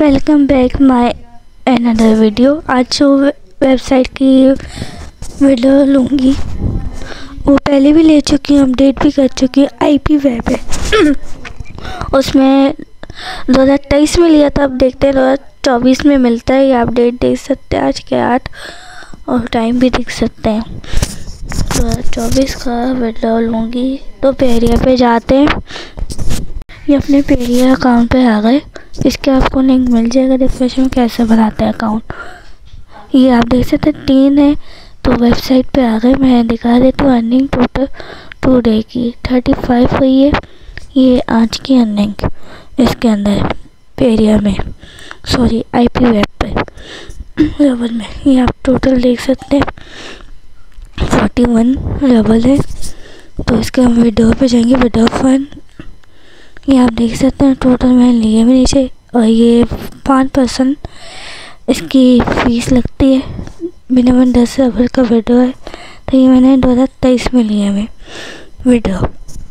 Welcome back my another video. आज जो website की वीडियो लूँगी वो पहले भी ले चुकी हूँ, अपडेट भी कर चुकी हूँ। आईपी वेब है उसमें 2023 में लिया था, अब देखते हैं 2024 में मिलता है। ये अपडेट देख सकते हैं आज के 8 और टाइम भी देख सकते हैं। 2024 का वीडियो लूँगी तो पेरिया पे जाते हैं। ये अपने पेरिया अकाउंट पे आ गए। इसके आपको लिंक मिल जाएगा डिस्क्रिप्शन में कैसे बनाते हैं अकाउंट। ये आप देख सकते हैं 3 है तो वेबसाइट पे आ गए। मैं दिखा देती हूँ अर्निंग टोटल 2 डे की 35 हुई है। ये आज की अर्निंग इसके अंदर पेरिया में, सॉरी आईपी वेब पे लेवल में। ये आप टोटल देख सकते हैं 41 लेवल है। तो इसके हम वीडियो पे जाएंगे, वीडियो फन। ये आप देख सकते हैं टोटल मैंने लिए भी नीचे। और ये 5% इसकी फीस लगती है। मिनिमम 10 लेवल का वीडियो है तो ये मैंने 2023 में लिया है वीडियो।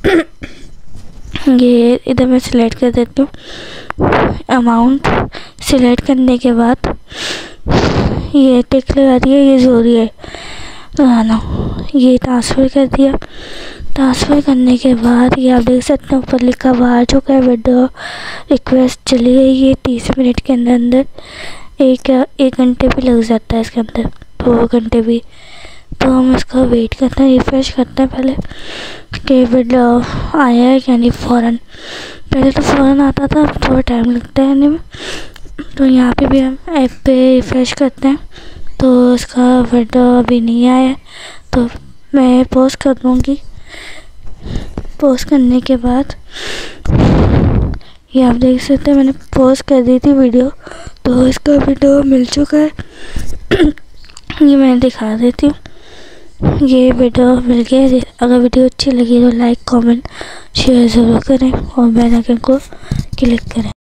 ये इधर मैं सिलेक्ट कर देती हूँ। अमाउंट सिलेक्ट करने के बाद ये टिक लगा दिया, ये ज़रूरी है लगाना। ये ट्रांसफ़र कर दिया। ट्रांसफ़र करने के बाद ये आप देख सकते हैं ऊपर लिखा हुआ आ चुका है। वीडियो रिक्वेस्ट चली गई। ये 30 मिनट के अंदर एक घंटे भी लग जाता है इसके अंदर, 2 घंटे भी। तो हम इसका वेट करते हैं, रिफ्रेश करते हैं पहले कि वीडियो आया है यानी फ़ौरन। पहले तो फ़ौरन आता था, अब थोड़ा टाइम लगता है आने में। तो यहाँ पे भी हम ऐप पे रिफ्रेश करते हैं तो इसका वीडियो अभी नहीं आया। तो मैं पोस्ट कर दूँगी। पोस्ट करने के बाद ये आप देख सकते हैं मैंने पोस्ट कर दी थी वीडियो, तो इसका वीडियो मिल चुका है। ये मैं दिखा देती हूँ। ये वीडियो मिल गया। अगर वीडियो अच्छी लगी तो लाइक कमेंट शेयर ज़रूर करें और बेल आइकन को क्लिक करें।